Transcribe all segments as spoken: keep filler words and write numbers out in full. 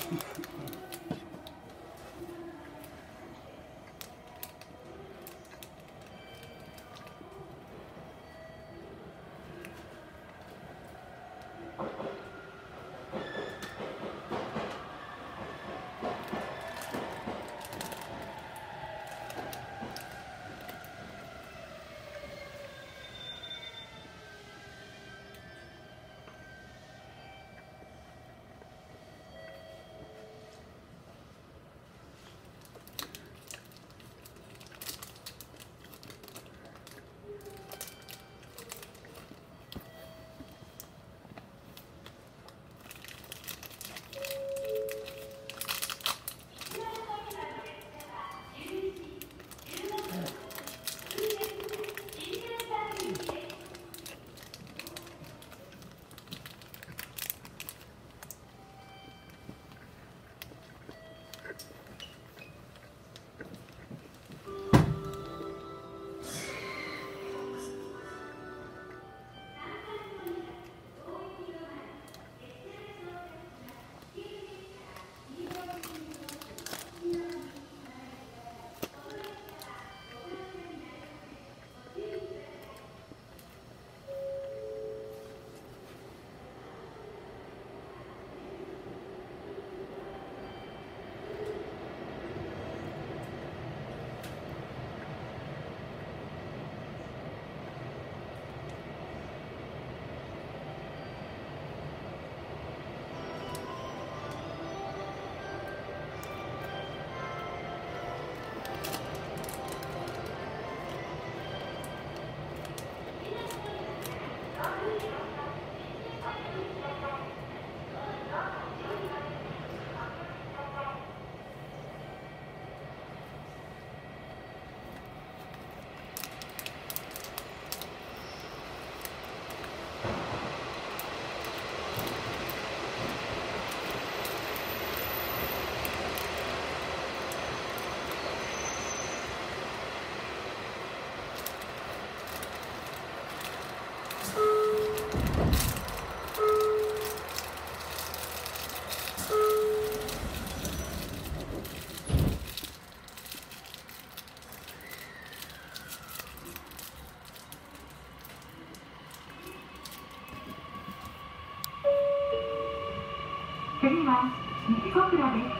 次は西小倉です。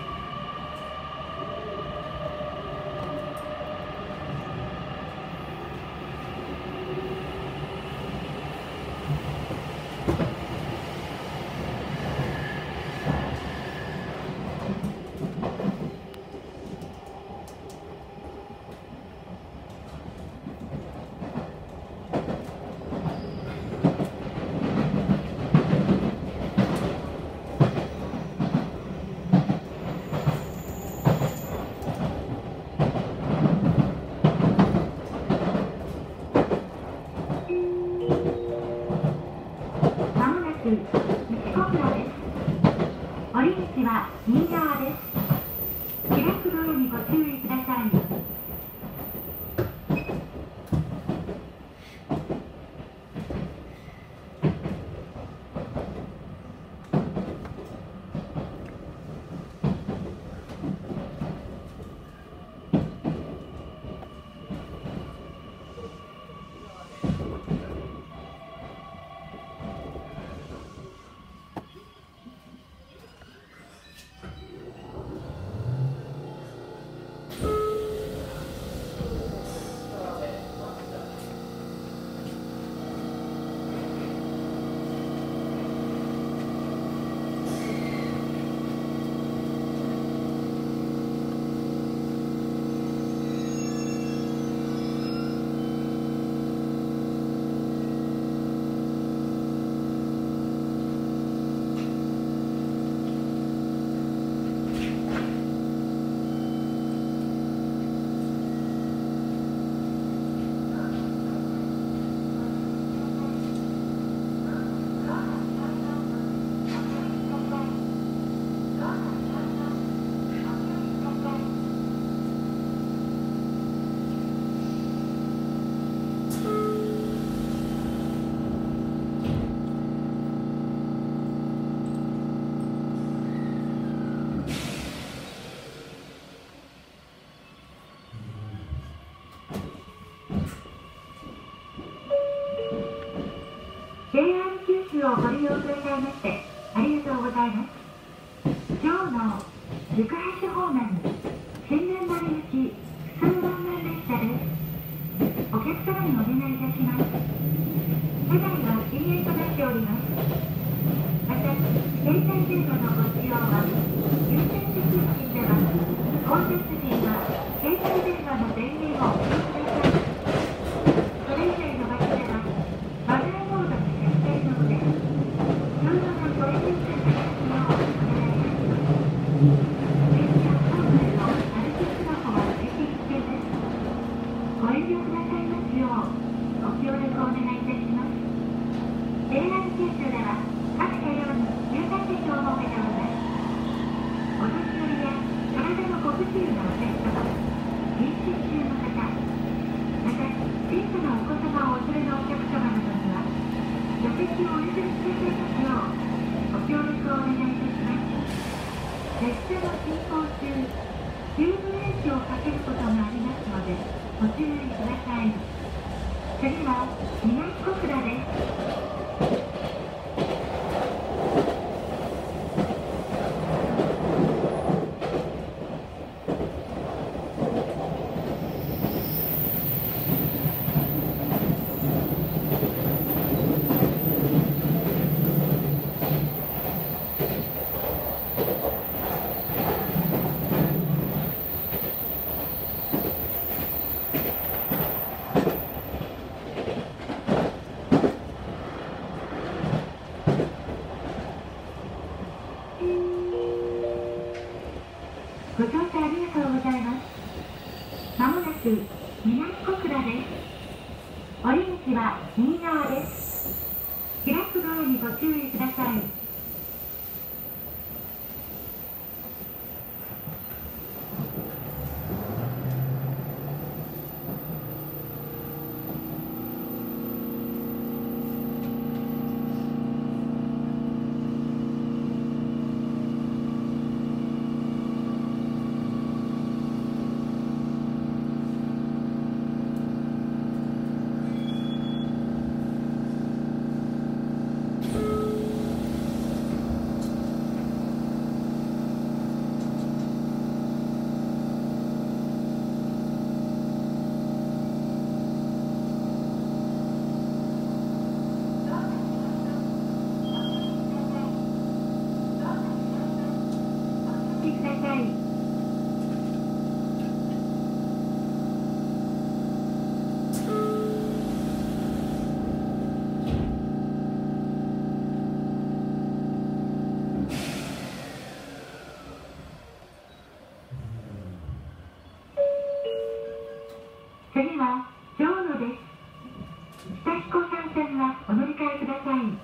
西小倉です。降り口は右側です。開くドアにご注意ください。 ジェイアール 九州をご利用くださいましてありがとうございます。今日の行橋方面新年丸行き普通ワンマン列車です。お客様にお願いいたします。車内は禁煙となっております。また、携帯電話のご使用は優先席付近では混雑時には携帯電話の電源をお切りください。それ以外の場所ではマナーモードに設定の上通路のご利用くださいますようお願いいたします。電車本内の歩きスマホは停止危険です。ご遠慮くださいますようご協力お願いいたします。ジェイアール 九州では各車両に入館席を設けております。お年寄りや体のご不自由なお客様、妊娠中の方、また小さなお子様をお連れのお客様などには座席をお譲りくださいますようご協力をお願いいたします。列車の進行中、急ブレーキをかけることがありますのでご注意ください。次は南小倉です。ご乗車ありがとうございます。まもなく南小倉です。降り口は右側です。開くドアにご注意ください。次は長野です。北彦山線はお乗り換えください。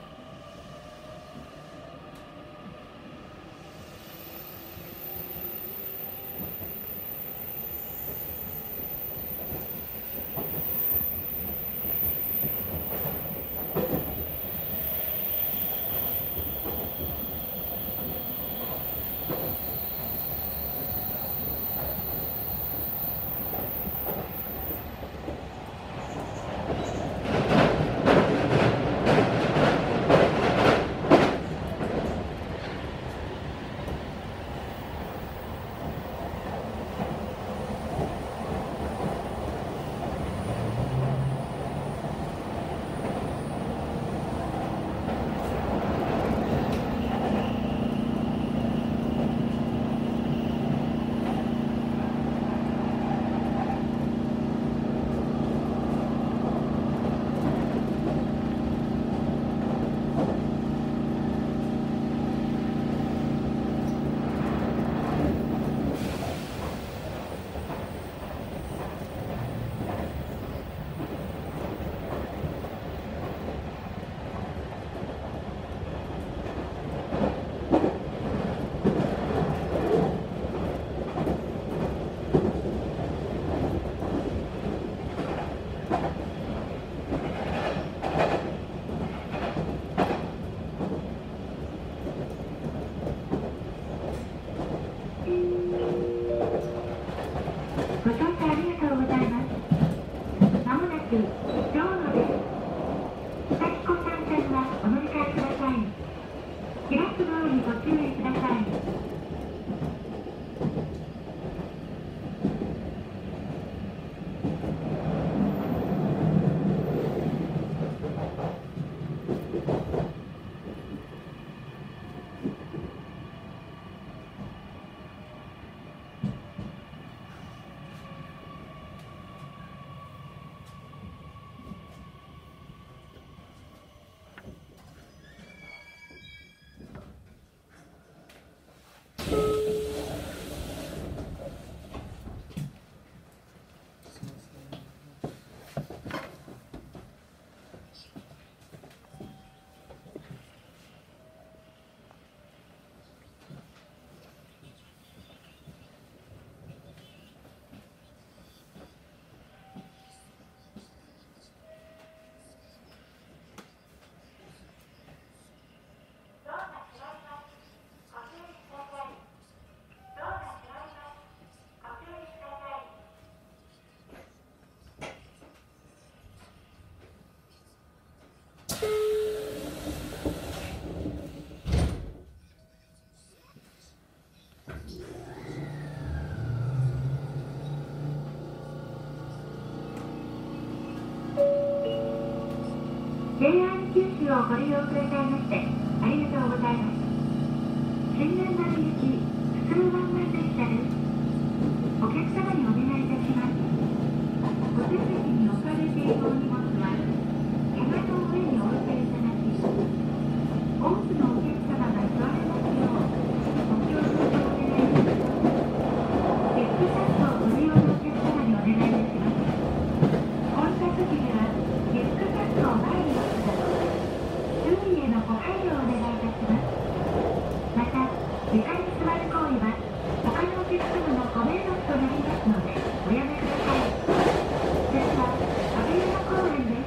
ェイアール 九州をご利用くださいましてありがとうございます。新年丸行き普通ワンマン列車です。お客様にお願いいたします。ご座席に置かれているお荷物は棚の上に置いていただき、多くのお客様が座れますようご協力をお願いいたします。リュックサックをご利用のお客様にお願いいたします。こうした時にはリュックサックを前に置くなど周囲へのご配慮をお願いいたします。また床に座る行為は他のお客様のご迷惑となりますのでおやめください。次は阿部山公園です。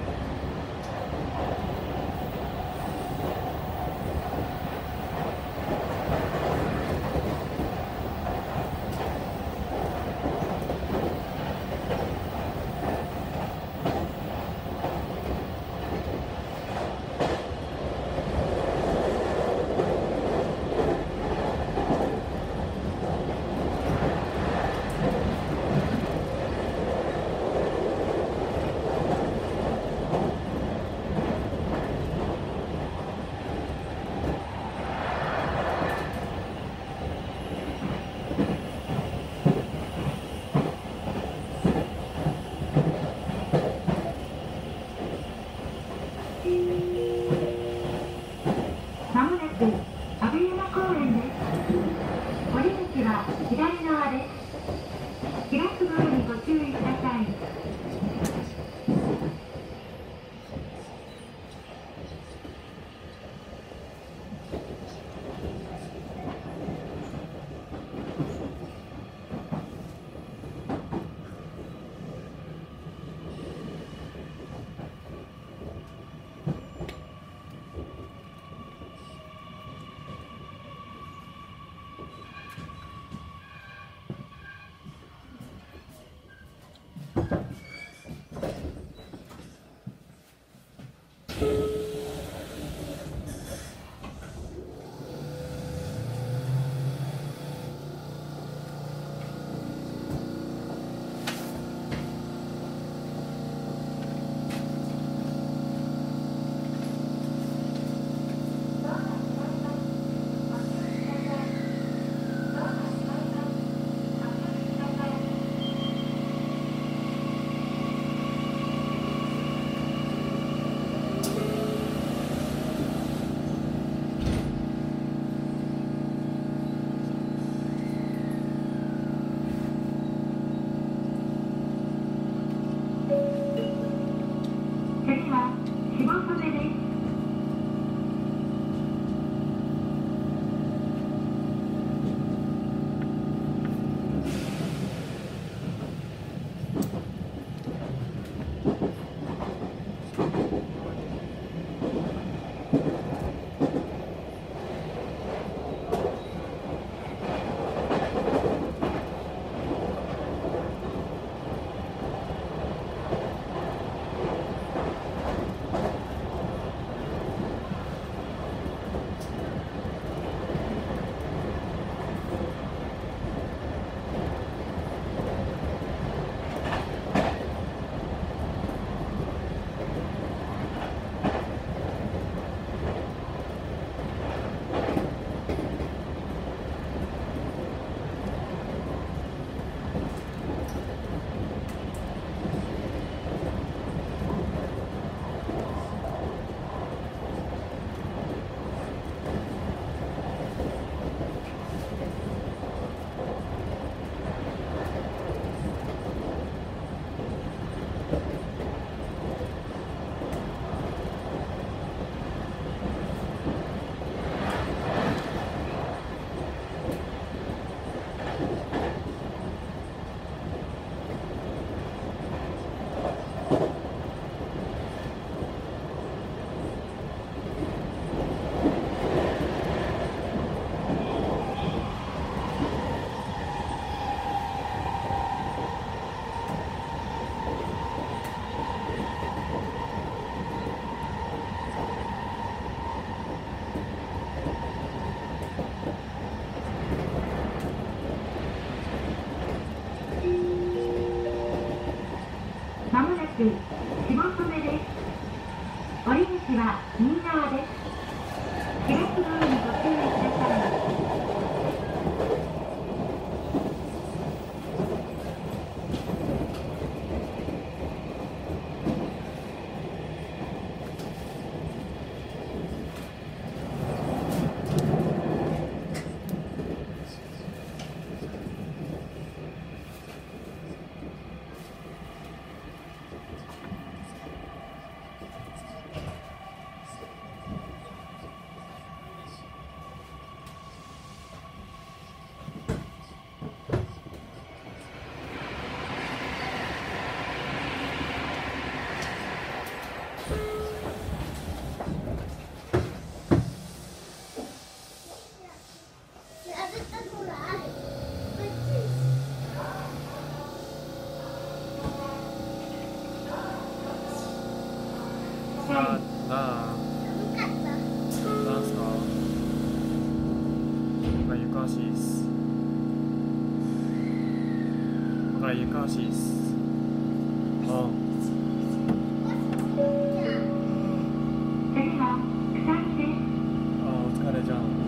まもなく阿部山公園です。降り口は左側です。開くドアにご注意ください。次は下袖です。まもなく下袖です。降り口な、な、なんすか？なんか床足いいっす。だから床足いいっす。ああ。 次は草木です。 ああ、お疲れじゃん。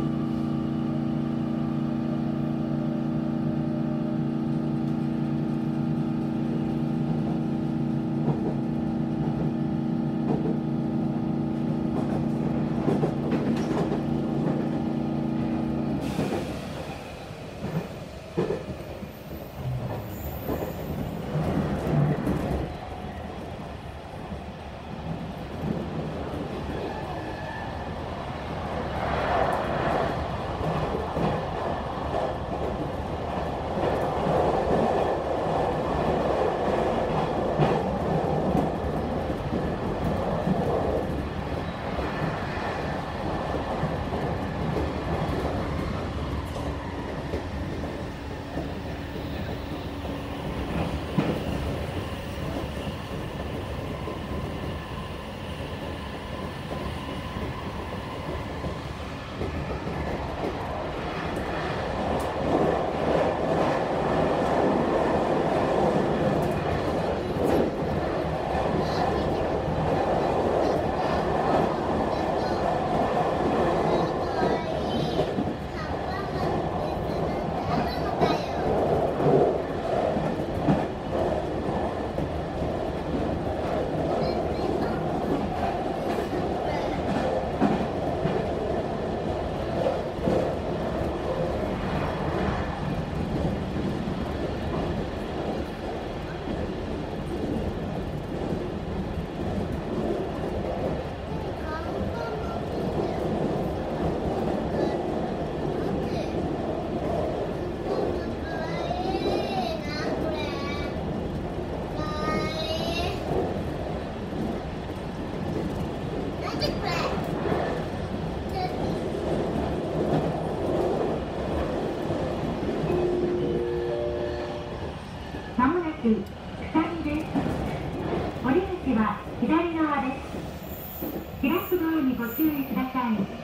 まもなく草木です。降り口は左側です。開くドアにご注意ください。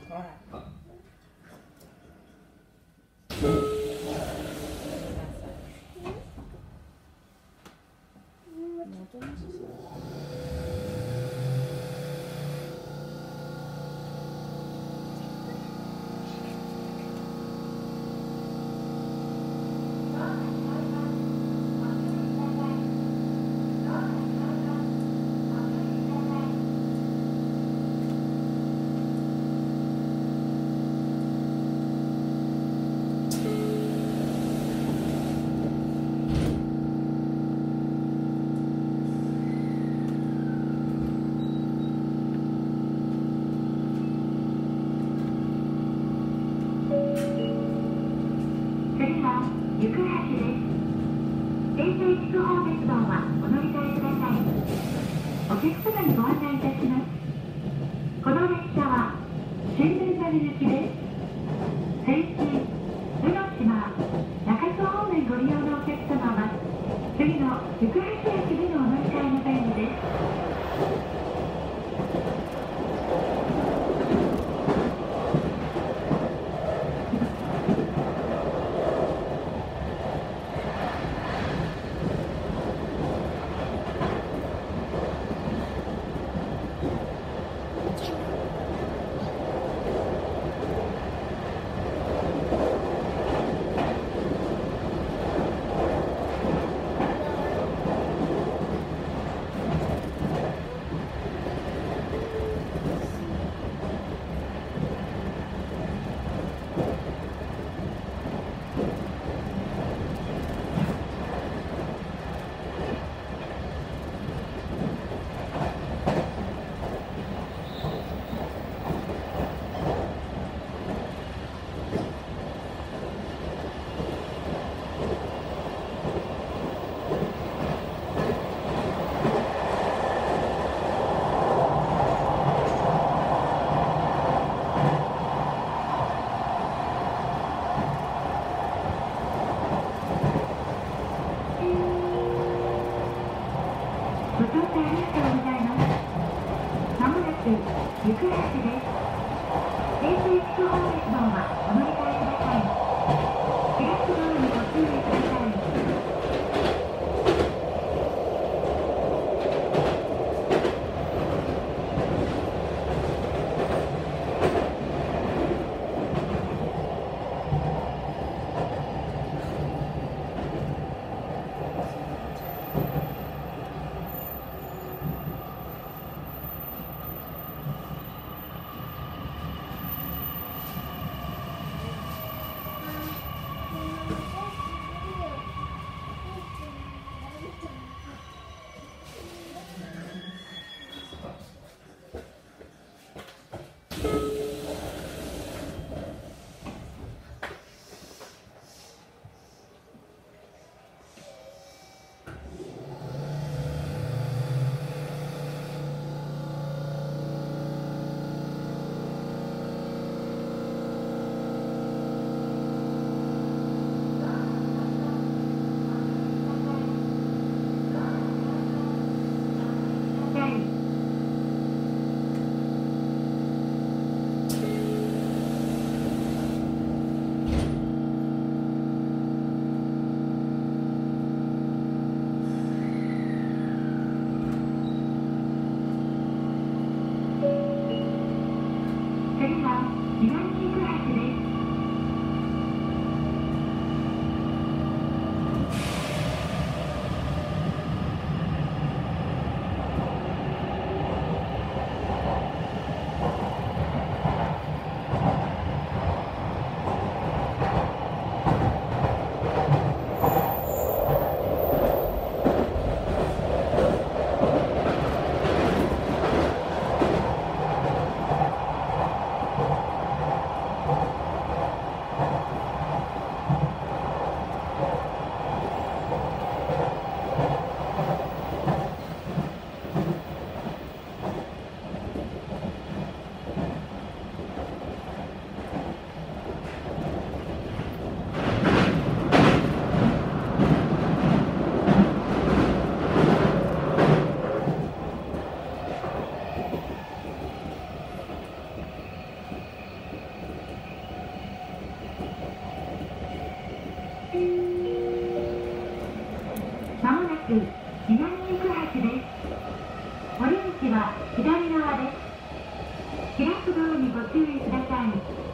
ほら。 行橋です。京成筑豊鉄道はお乗り換えください。お客様にご案内いたします。この列車は新聞丸行きです。仙津、宇野島、中津方面ご利用のお客様は次の行橋駅でのお乗り換えの便利です。ご乗車ありがとうございます。まもなく行橋です。京成筑豊鉄道はお乗り換えください。プラスドアにご注意ください。 南行橋です。降り口は左側です。開くドアにご注意ください。